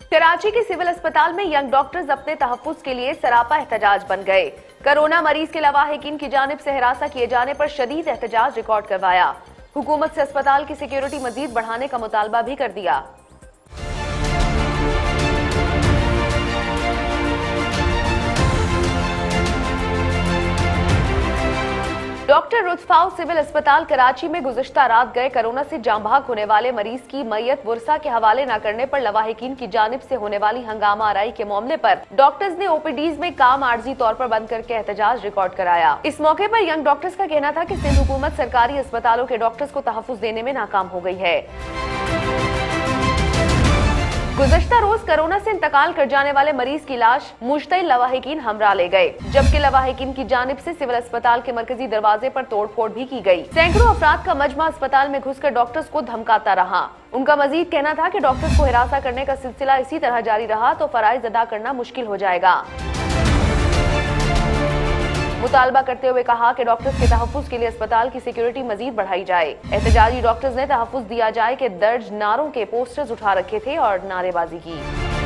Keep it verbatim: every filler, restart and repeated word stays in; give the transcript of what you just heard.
कराची के सिविल अस्पताल में यंग डॉक्टर्स अपने तहफ्फुज के लिए सरापा एहतजाज बन गए। कोरोना मरीज के लवाहिकीन की जानिब से हिरासा किए जाने पर शदीद एहतजाज रिकॉर्ड करवाया। हुकूमत से अस्पताल की सिक्योरिटी मजीद बढ़ाने का मुतालबा भी कर दिया। डॉक्टर रुतफाउ सिविल अस्पताल कराची में गुज़िश्ता रात गए कोरोना से जाँ भाग होने वाले मरीज की मैयत बुरसा के हवाले न करने पर लवाहिकीन की जानिब से होने वाली हंगामा आराई के मामले पर डॉक्टर्स ने ओपीडीज में काम आर्जी तौर पर बंद करके एहतजाज रिकॉर्ड कराया। इस मौके पर यंग डॉक्टर्स का कहना था कि सिंध हुकूमत सरकारी अस्पतालों के डॉक्टर्स को तहफ्फुज देने में नाकाम हो गई है। गुज़श्ता रोज कोरोना से इंतकाल कर जाने वाले मरीज की लाश मुश्तइल लवाहिकीन हमरा ले गए, जबकि लवाहिकीन की जानिब से सिविल अस्पताल के मरकजी दरवाजे पर तोड़फोड़ भी की गई। सैकड़ों अफराद का मजमा अस्पताल में घुसकर डॉक्टर्स को धमकाता रहा। उनका मजीद कहना था कि डॉक्टर्स को हिरासा करने का सिलसिला इसी तरह जारी रहा तो फराइज अदा करना मुश्किल हो जाएगा। मुतालबा करते हुए कहा कि डॉक्टर्स के तहफ्फुज के लिए अस्पताल की सिक्योरिटी मजीद बढ़ाई जाए। एहतजाजी डॉक्टर्स ने तहफ्फुज दिया जाए कि दर्ज नारों के पोस्टर्स उठा रखे थे और नारेबाजी की।